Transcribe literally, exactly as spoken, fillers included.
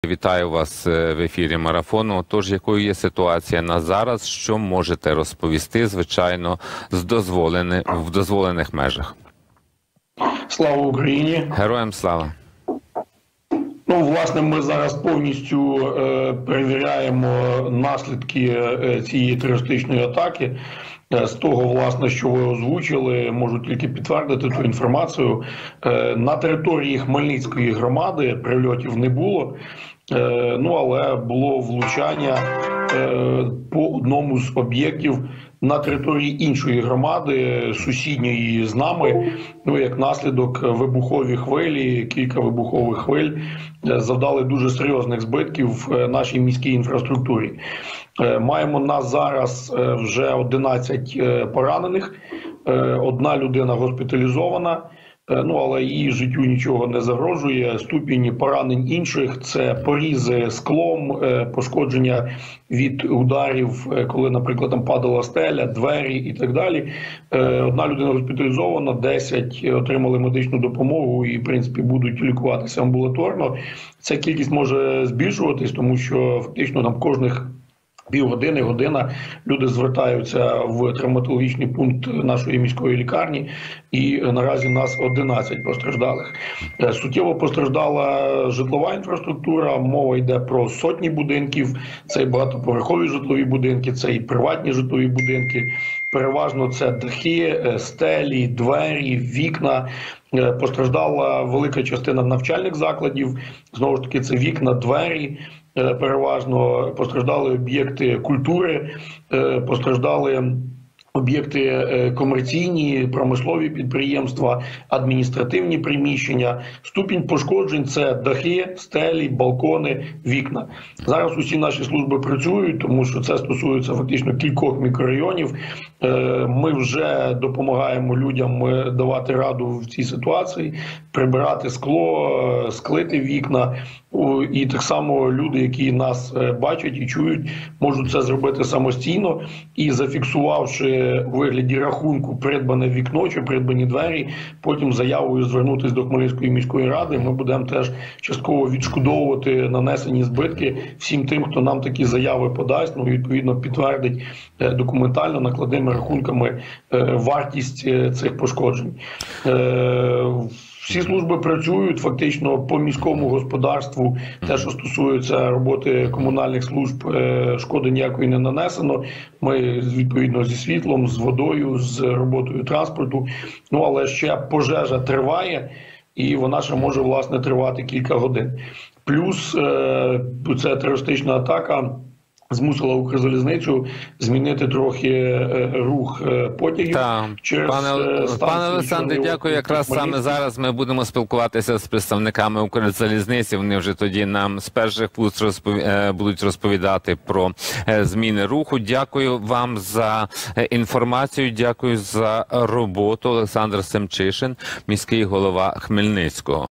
Вітаю вас в ефірі Марафону. Тож, якою є ситуація на зараз, що можете розповісти, звичайно, з дозволених, в дозволених межах? Слава Україні! Героям слава! Ну, власне, ми зараз повністю е, перевіряємо наслідки е, цієї терористичної атаки. Е, з того, власне, що ви озвучили, можу тільки підтвердити ту інформацію. Е, на території Хмельницької громади прильотів не було, е, ну, але було влучання е, по одному з об'єктів на території іншої громади, сусідньої з нами. Ну, як наслідок, вибухові хвилі, кілька вибухових хвиль завдали дуже серйозних збитків в нашій міській інфраструктурі. Маємо на зараз вже одинадцять поранених, одна людина госпіталізована, ну, але її життю нічого не загрожує. Ступінь поранень інших – це порізи склом, пошкодження від ударів, коли, наприклад, там падала стеля, двері і так далі. Одна людина госпіталізована, десять отримали медичну допомогу і, в принципі, будуть лікуватися амбулаторно. Ця кількість може збільшуватись, тому що фактично там кожних півгодини, година люди звертаються в травматологічний пункт нашої міської лікарні, і наразі у нас одинадцять постраждалих. Суттєво постраждала житлова інфраструктура, мова йде про сотні будинків, це і багатоповерхові житлові будинки, це і приватні житлові будинки, переважно це дахи, стелі, двері, вікна. Постраждала велика частина навчальних закладів, знову ж таки це вікна, двері. Переважно постраждали об'єкти культури, постраждали об'єкти комерційні, промислові підприємства, адміністративні приміщення. Ступінь пошкоджень – це дахи, стелі, балкони, вікна. Зараз усі наші служби працюють, тому що це стосується фактично кількох мікрорайонів. Ми вже допомагаємо людям давати раду в цій ситуації, прибирати скло, склити вікна. І так само люди, які нас бачать і чують, можуть це зробити самостійно і, зафіксувавши у вигляді рахунку придбане вікно чи придбані двері, потім заявою звернутися до Хмельницької міської ради. Ми будемо теж частково відшкодовувати нанесені збитки всім тим, хто нам такі заяви подасть, ну, відповідно підтвердить документально накладними рахунками вартість цих пошкоджень. Всі служби працюють фактично по міському господарству. Те, що стосується роботи комунальних служб, шкоди ніякої не нанесено. Ми, відповідно, зі світлом, з водою, з роботою транспорту. Ну, але ще пожежа триває, і вона ще може, власне, тривати кілька годин. Плюс ця терористична атака змусила Укрзалізницю змінити трохи рух потягів. Так. Через пане, пане Олександре, дякую. Якраз саме зараз ми будемо спілкуватися з представниками Укрзалізниці. Вони вже тоді нам з перших вуст розпові... будуть розповідати про зміни руху. Дякую вам за інформацію, дякую за роботу. Олександр Семчишин, міський голова Хмельницького.